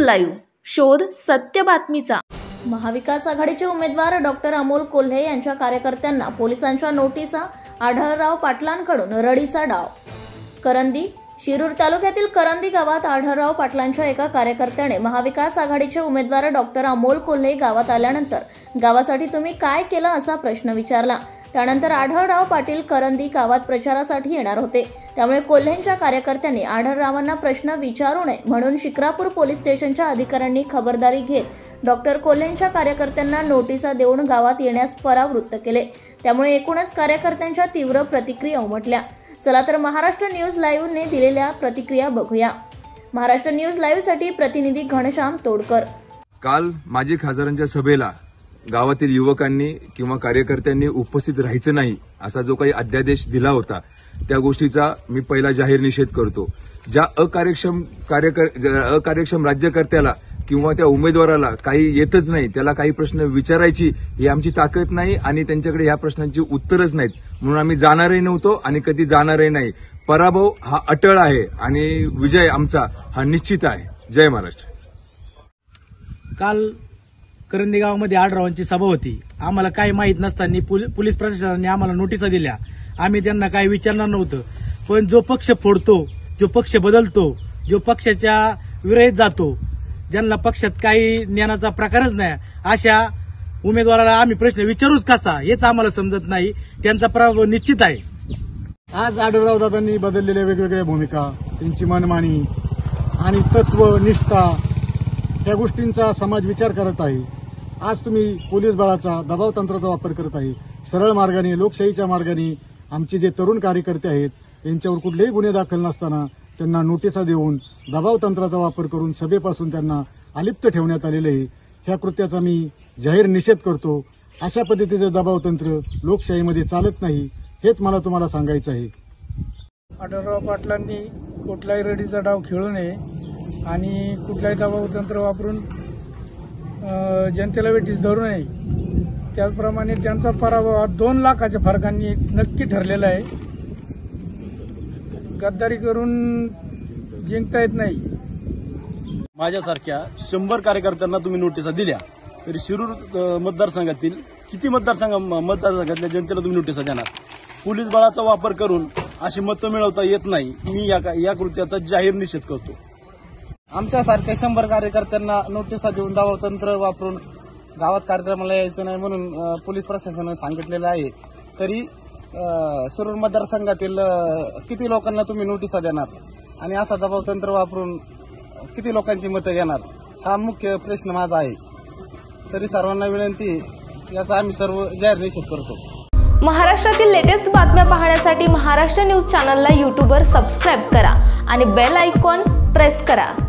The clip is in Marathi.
लाईव्ह, शोध सत्य बातमीचा। महाविकास आघाडीचे उमेदवार डॉक्टर अमोल कोल्हे यांच्या कार्यकर्त्यांना पोलिसांच्या नोटिसा, आढळराव पाटलांकडून रडीचा डाव। करंदी शिरूर तालुक्यातील करंदी गावात आढळराव पाटलांच्या एका कार्यकर्त्याने महाविकास आघाडीचे उमेदवार डॉक्टर अमोल कोल्हे गावात आल्यानंतर गावासाठी तुम्ही काय केलं असा प्रश्न विचारला। त्यानंतर आढळराव पाटील करंदी गावात प्रचारासाठी येणार होते, त्यामुळे कोल्हेंच्या कार्यकर्त्यांनी आढळरावांना प्रश्न विचारू नये म्हणून शिक्रापूर पोलीस स्टेशनच्या अधिकाऱ्यांनी खबरदारी घेत डॉक्टर कोल्हेंच्या कार्यकर्त्यांना नोटिसा देऊन गावात येण्यास परावृत्त केले। त्यामुळे एकूणच कार्यकर्त्यांच्या तीव्र प्रतिक्रिया उमटल्या। चला तर महाराष्ट्र न्यूज लाईव्हने दिलेल्या प्रतिक्रिया बघूया। महाराष्ट्र न्यूज लाईव्हसाठी प्रतिनिधी घनश्याम तोडकर। काल माजी खासदारांच्या सभेला गावातील युवकांनी किंवा कार्यकर्त्यांनी उपस्थित राहायचं नाही असा जो काही अध्यादेश दिला होता, त्या गोष्टीचा मी पहिला जाहीर निषेध करतो। ज्या अकार्यक्षम राज्यकर्त्याला किंवा त्या उमेदवाराला काही येतच नाही, त्याला काही प्रश्न विचारायची ही आमची ताकद नाही आणि त्यांच्याकडे या प्रश्नांची उत्तरच नाहीत, म्हणून आम्ही जाणारही नव्हतो आणि कधी जाणारही नाही। पराभव हा अटळ आहे आणि विजय आमचा हा निश्चित आहे। जय महाराष्ट्र। काल करंदी गावामध्ये आढळरावांची सभा होती। आम्हाला काही माहित नसताना पोलीस प्रशासनाने आम्हाला नोटिसा दिल्या। आम्ही त्यांना काही विचारणार नव्हतं, पण जो पक्ष फोडतो, जो पक्ष बदलतो, जो पक्षाच्या विरोधात जातो, ज्यांना पक्षात काही ज्ञानाचा प्रकारच नाही, अशा उमेदवाराला आम्ही प्रश्न विचारूच कसा हेच आम्हाला समजत नाही। त्यांचा पराभव निश्चित आहे। आज आढळराव दादांनी बदललेल्या वेगवेगळ्या भूमिका, त्यांची मनमानी आणि तत्व निष्ठा या गोष्टींचा समाज विचार करत आहे। आज तुम्ही पोलीस बळाचा, दबाव तंत्राचा वापर करत आहे। सरळ मार्गाने, लोकशाहीच्या मार्गाने आमचे जे तरुण कार्यकर्ते आहेत यांच्यावर कुठलेही गुन्हे दाखल नसताना त्यांना नोटिसा देऊन दबाव तंत्राचा वापर करून सभेपासून त्यांना अलिप्त ठेवण्यात आलेले आहे। ह्या कृत्याचा मी जाहीर निषेध करतो। अशा पद्धतीचे दबाव तंत्र लोकशाहीमध्ये चालत नाही, हेच मला तुम्हाला सांगायचं आहे। आढळराव पाटलांनी कुठलाही रडीचा डाव खेळू नये आणि कुठलाही दबाव तंत्र वापरून जनतेला वेठीस धरू नये। त्याचप्रमाणे त्यांचा पराभव हा 2 लाखाच्या फरकांनी नक्की ठरलेला आहे। गद्दारी करून जिंकता येत नाही। माझ्यासारख्या 100 कार्यकर्त्यांना तुम्ही नोटिसा दिल्या तरी शिरूर मतदारसंघातील किती मतदारसंघातल्या जनतेला तुम्ही नोटिसा देणार? पोलीस बळाचा वापर करून अशी मतं मिळवता येत नाही। मी या कृत्याचा जाहीर निषेध करतो। आमच्यासारख्या 100 कार्यकर्त्यांना नोटिसा देऊन दबाव तंत्र वापरून गावात कार्यक्रमाला यायचं नाही म्हणून पोलीस प्रशासनाने सांगितलेलं आहे, तरी शिरूर मतदारसंघातील किती लोकांना तुम्ही नोटिसा देणार आणि असा दबाव तंत्र वापरून किती लोकांची मतं घेणार, हा मुख्य प्रश्न माझा आहे। तरी सर्वांना विनंती, याचा आम्ही सर्व जाहीर निषेध करतो। महाराष्ट्रातील लेटेस्ट बातम्या पाहण्यासाठी महाराष्ट्र न्यूज चॅनलला यूट्यूबवर सबस्क्राईब करा आणि बेल आयकॉन प्रेस करा।